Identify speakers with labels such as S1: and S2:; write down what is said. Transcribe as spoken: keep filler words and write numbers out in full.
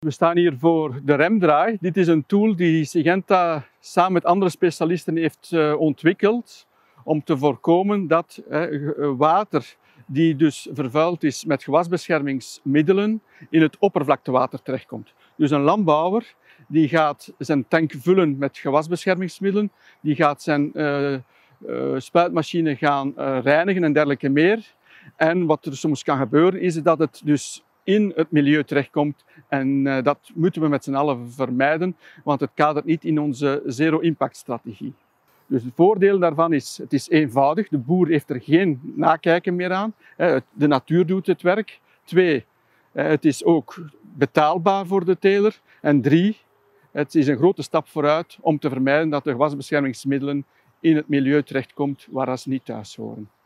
S1: We staan hier voor de remdraai. Dit is een tool die Syngenta samen met andere specialisten heeft uh, ontwikkeld om te voorkomen dat uh, water die dus vervuild is met gewasbeschermingsmiddelen in het oppervlaktewater terechtkomt. Dus een landbouwer die gaat zijn tank vullen met gewasbeschermingsmiddelen, die gaat zijn uh, uh, spuitmachine gaan uh, reinigen en dergelijke meer. En wat er soms kan gebeuren is dat het dus in het milieu terechtkomt en uh, dat moeten we met z'n allen vermijden, want het kadert niet in onze zero-impact-strategie. Dus het voordeel daarvan is, het is eenvoudig, de boer heeft er geen nakijken meer aan, de natuur doet het werk. Twee, het is ook betaalbaar voor de teler. En drie, het is een grote stap vooruit om te vermijden dat de gewasbeschermingsmiddelen in het milieu terechtkomt waar ze niet thuis horen.